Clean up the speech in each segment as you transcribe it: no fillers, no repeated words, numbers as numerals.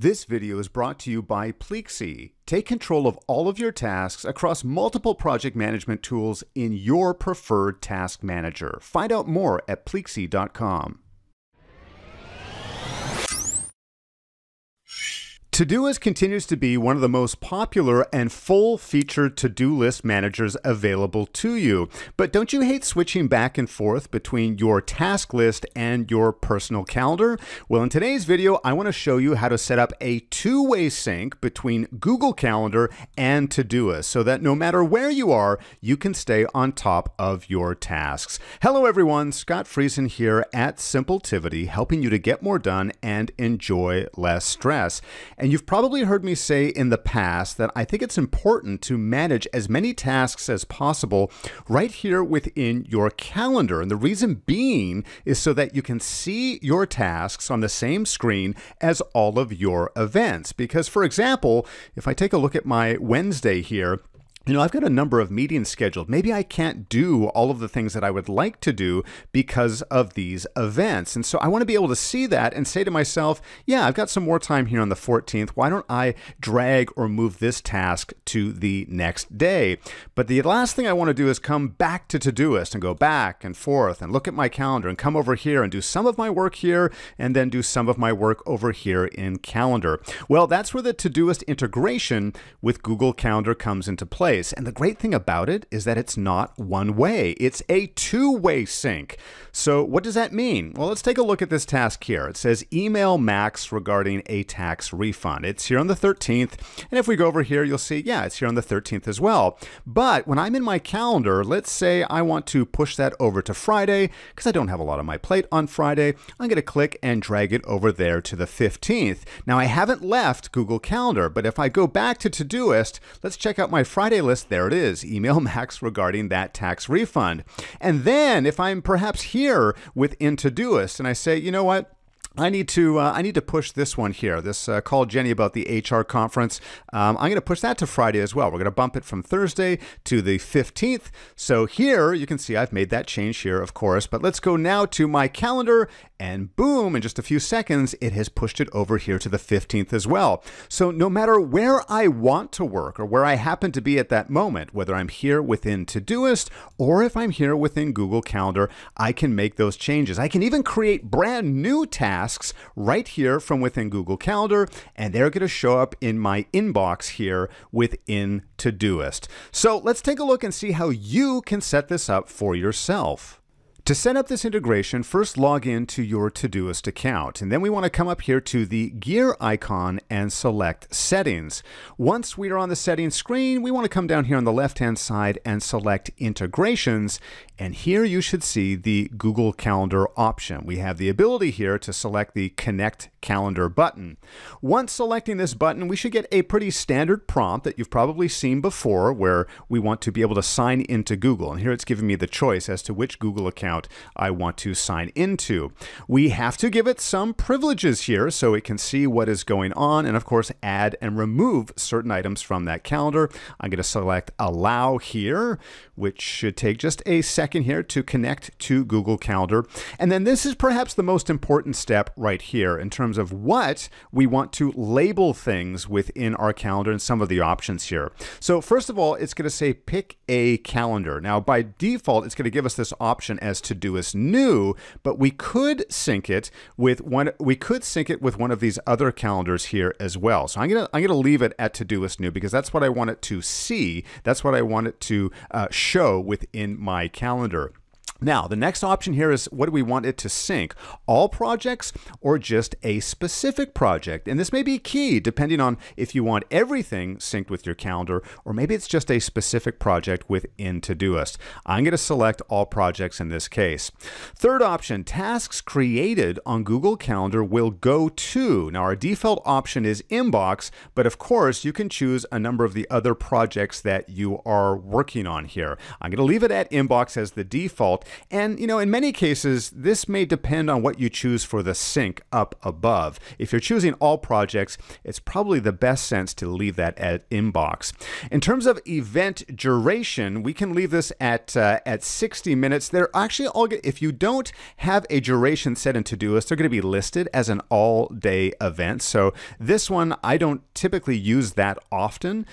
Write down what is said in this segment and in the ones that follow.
This video is brought to you by Pleaksy. Take control of all of your tasks across multiple project management tools in your preferred task manager. Find out more at Pleaksy.com. Todoist continues to be one of the most popular and full-featured to-do list managers available to you. But don't you hate switching back and forth between your task list and your personal calendar? Well, in today's video, I want to show you how to set up a two-way sync between Google Calendar and Todoist so that no matter where you are, you can stay on top of your tasks. Hello, everyone. Scott Friesen here at Simpletivity, helping you to get more done and enjoy less stress. And you've probably heard me say in the past that I think it's important to manage as many tasks as possible right here within your calendar. And the reason being is so that you can see your tasks on the same screen as all of your events. Because, for example, if I take a look at my Wednesday here, I've got a number of meetings scheduled. Maybe I can't do all of the things that I would like to do because of these events. And so I want to be able to see that and say to myself, yeah, I've got some more time here on the 14th. Why don't I drag or move this task to the next day? But the last thing I want to do is come back to Todoist and go back and forth and look at my calendar and come over here and do some of my work here and then do some of my work over here in Calendar. Well, that's where the Todoist integration with Google Calendar comes into play. And the great thing about it is that it's not one way. It's a two-way sync. So what does that mean? Well, let's take a look at this task here. It says email Max regarding a tax refund. It's here on the 13th. And if we go over here, you'll see, yeah, it's here on the 13th as well. But when I'm in my calendar, let's say I want to push that over to Friday because I don't have a lot on my plate on Friday. I'm going to click and drag it over there to the 15th. Now, I haven't left Google Calendar, but if I go back to Todoist, let's check out my Friday list. There it is, email Max regarding that tax refund. And then if I'm perhaps here within Todoist and I say, you know what? I need to push this one here. This call Jenny about the HR conference. I'm going to push that to Friday as well. We're going to bump it from Thursday to the 15th. So here you can see I've made that change here, of course. But let's go now to my calendar and boom, in just a few seconds, it has pushed it over here to the 15th as well. So no matter where I want to work or where I happen to be at that moment, whether I'm here within Todoist or if I'm here within Google Calendar, I can make those changes. I can even create brand new tasks right here from within Google Calendar, and they're going to show up in my inbox here within Todoist. So let's take a look and see how you can set this up for yourself. To set up this integration, first log into your Todoist account, and then we want to come up here to the gear icon and select Settings. Once we are on the Settings screen, we want to come down here on the left-hand side and select Integrations, and here you should see the Google Calendar option. We have the ability here to select the Connect Calendar button. Once selecting this button, we should get a pretty standard prompt that you've probably seen before where we want to be able to sign into Google, and here it's giving me the choice as to which Google account I want to sign into. We have to give it some privileges here so it can see what is going on and of course add and remove certain items from that calendar. I'm going to select Allow here, which should take just a second here to connect to Google Calendar. And then this is perhaps the most important step right here in terms of what we want to label things within our calendar and some of the options here. So first of all, it's going to say pick a calendar. Now by default, it's going to give us this option as Todoist New, but we could sync it with one of these other calendars here as well. So I'm gonna leave it at Todoist New because that's what I want it to see. That's what I want it to show within my calendar. Now, the next option here is what do we want it to sync? All projects or just a specific project? And this may be key depending on if you want everything synced with your calendar or maybe it's just a specific project within Todoist. I'm going to select all projects in this case. Third option, tasks created on Google Calendar will go to. Now, our default option is Inbox, but of course you can choose a number of the other projects that you are working on here. I'm going to leave it at Inbox as the default. And, in many cases, this may depend on what you choose for the sync up above. If you're choosing all projects, it's probably the best sense to leave that at inbox. In terms of event duration, we can leave this at 60 minutes. They're actually all good. If you don't have a duration set in Todoist, they're going to be listed as an all-day event. So this one, I don't typically use that often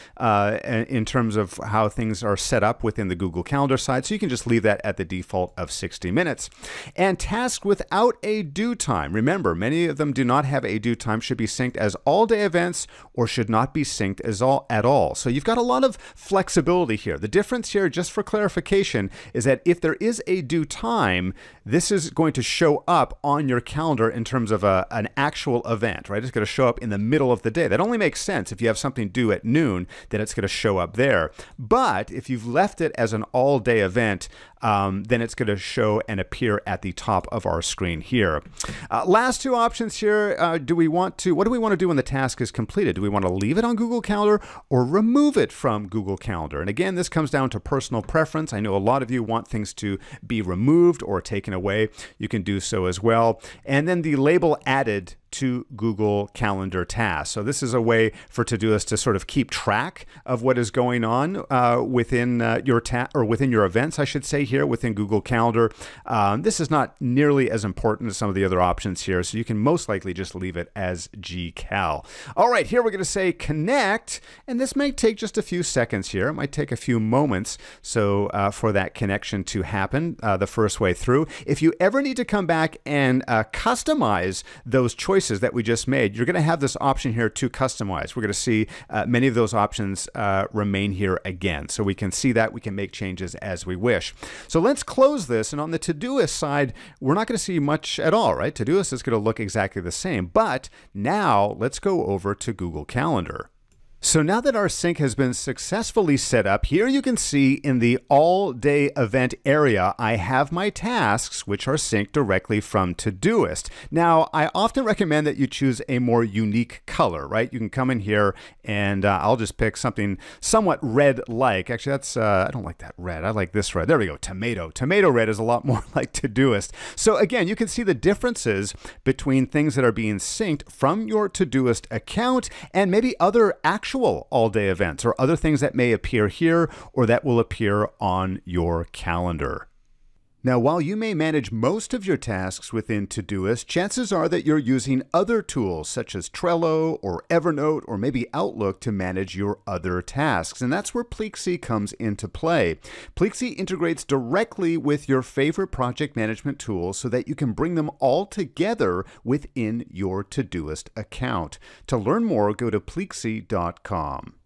in terms of how things are set up within the Google Calendar side. So you can just leave that at the default of 60 minutes. And tasks without a due time. Remember, many of them do not have a due time, should be synced as all-day events or should not be synced at all. So you've got a lot of flexibility here. The difference here, just for clarification, is that if there is a due time, this is going to show up on your calendar in terms of an actual event, right? It's going to show up in the middle of the day. That only makes sense if you have something due at noon, then it's going to show up there. But if you've left it as an all-day event, then it's going to show and appear at the top of our screen here. Last two options here. What do we want to do when the task is completed? Do we want to leave it on Google Calendar or remove it from Google Calendar? And again, this comes down to personal preference. I know a lot of you want things to be removed or taken away. You can do so as well. And then the label added to Google Calendar tasks. So this is a way for Todoist to sort of keep track of what is going on within your events, I should say, here within Google Calendar. This is not nearly as important as some of the other options here, so you can most likely just leave it as GCal. All right, here we're going to say connect, and this may take just a few seconds here. It might take a few moments for that connection to happen the first way through. If you ever need to come back and customize those choices that we just made, you're going to have this option here to customize. We're going to see many of those options remain here again. So we can see that we can make changes as we wish. So let's close this. And on the Todoist side, we're not going to see much at all, right? Todoist is going to look exactly the same. But now let's go over to Google Calendar. So now that our sync has been successfully set up, here you can see in the all-day event area, I have my tasks, which are synced directly from Todoist. Now, I often recommend that you choose a more unique color, right? You can come in here and I'll just pick something somewhat red-like. Actually, that's I don't like that red. I like this red. There we go, tomato. Tomato red is a lot more like Todoist. So again, you can see the differences between things that are being synced from your Todoist account and maybe other actual all-day events or other things that may appear here or that will appear on your calendar. Now, while you may manage most of your tasks within Todoist, chances are that you're using other tools such as Trello or Evernote or maybe Outlook to manage your other tasks. And that's where Plexi comes into play. Plexi integrates directly with your favorite project management tools so that you can bring them all together within your Todoist account. To learn more, go to Plexi.com.